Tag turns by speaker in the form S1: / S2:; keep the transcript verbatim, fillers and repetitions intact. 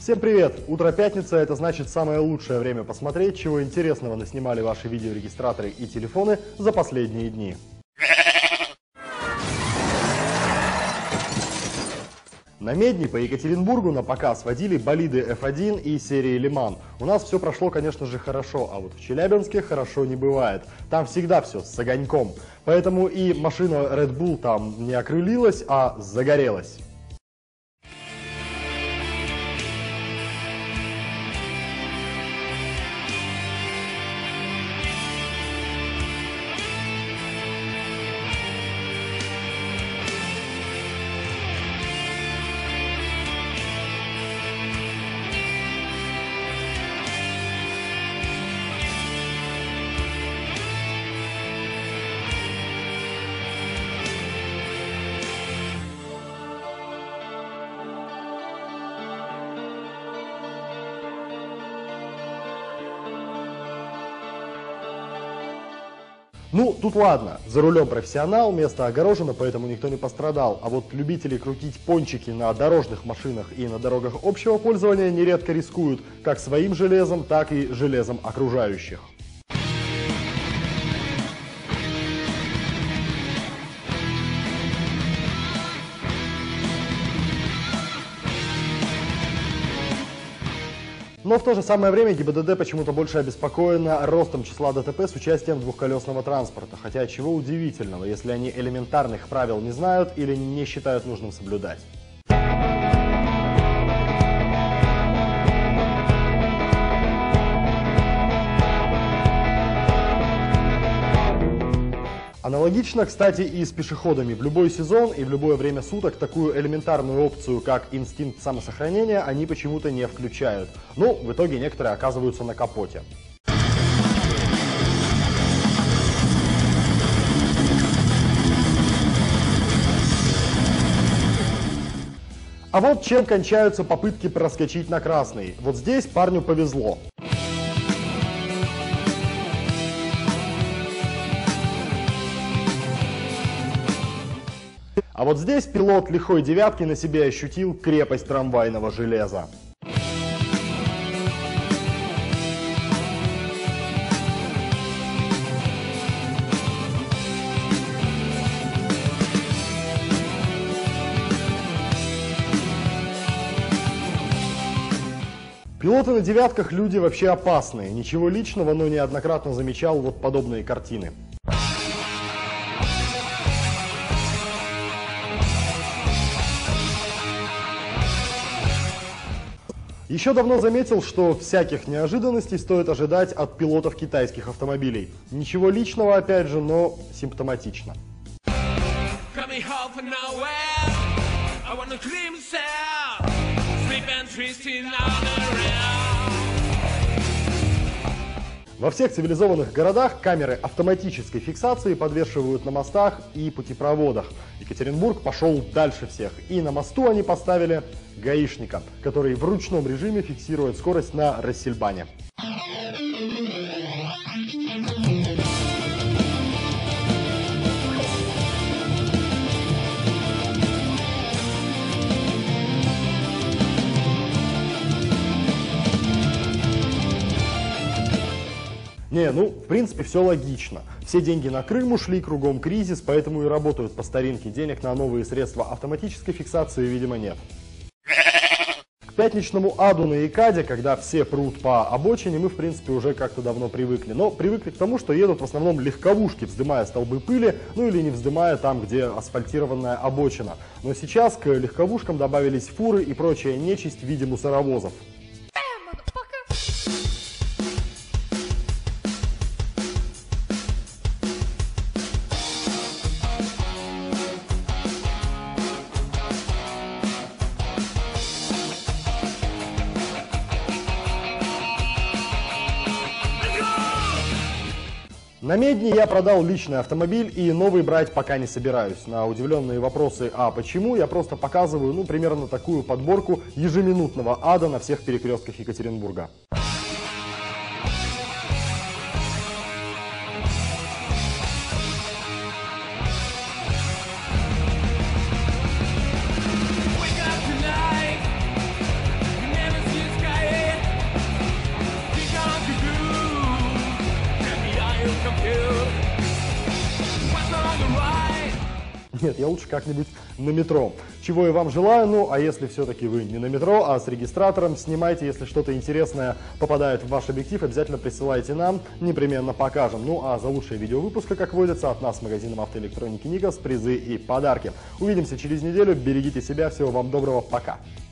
S1: Всем привет! Утро пятницы, это значит самое лучшее время посмотреть, чего интересного наснимали ваши видеорегистраторы и телефоны за последние дни. На Медни по Екатеринбургу на показ водили болиды эф один и серии Лиман. У нас все прошло, конечно же, хорошо, а вот в Челябинске хорошо не бывает. Там всегда все с огоньком. Поэтому и машина Red Bull там не окрылилась, а загорелась. Ну, тут ладно, за рулем профессионал, место огорожено, поэтому никто не пострадал. А вот любители крутить пончики на дорожных машинах и на дорогах общего пользования нередко рискуют как своим железом, так и железом окружающих. Но в то же самое время ГИБДД почему-то больше обеспокоена ростом числа ДТП с участием двухколесного транспорта. Хотя чего удивительного, если они элементарных правил не знают или не считают нужным соблюдать. Аналогично, кстати, и с пешеходами. В любой сезон и в любое время суток такую элементарную опцию, как инстинкт самосохранения, они почему-то не включают. Ну, в итоге некоторые оказываются на капоте. А вот чем кончаются попытки проскочить на красный. Вот здесь парню повезло. А вот здесь пилот лихой девятки на себе ощутил крепость трамвайного железа. Пилоты на девятках люди вообще опасные. Ничего личного, но неоднократно замечал вот подобные картины. Еще давно заметил, что всяких неожиданностей стоит ожидать от пилотов китайских автомобилей. Ничего личного, опять же, но симптоматично. Во всех цивилизованных городах камеры автоматической фиксации подвешивают на мостах и путепроводах. Екатеринбург пошел дальше всех. И на мосту они поставили гаишника, который в ручном режиме фиксирует скорость на Рассельбане. Не, ну, в принципе, все логично. Все деньги на Крым ушли, кругом кризис, поэтому и работают по старинке. Денег на новые средства автоматической фиксации, видимо, нет. К пятничному аду на ИКАДе, когда все прут по обочине, мы, в принципе, уже как-то давно привыкли. Но привыкли к тому, что едут в основном легковушки, вздымая столбы пыли, ну или не вздымая там, где асфальтированная обочина. Но сейчас к легковушкам добавились фуры и прочая нечисть в виде мусоровозов. На Медни я продал личный автомобиль и новый брать пока не собираюсь. На удивленные вопросы «а почему?» я просто показываю, ну, примерно такую подборку ежеминутного ада на всех перекрестках Екатеринбурга.
S2: Wake up tonight, you never see
S1: Нет, я лучше как-нибудь на метро. Чего я вам желаю, ну а если все-таки вы не на метро, а с регистратором, снимайте, если что-то интересное попадает в ваш объектив, обязательно присылайте нам, непременно покажем. Ну а за лучшее видео выпуска, как водится, от нас с магазином автоэлектроники Никос, призы и подарки. Увидимся через неделю, берегите себя, всего вам доброго, пока!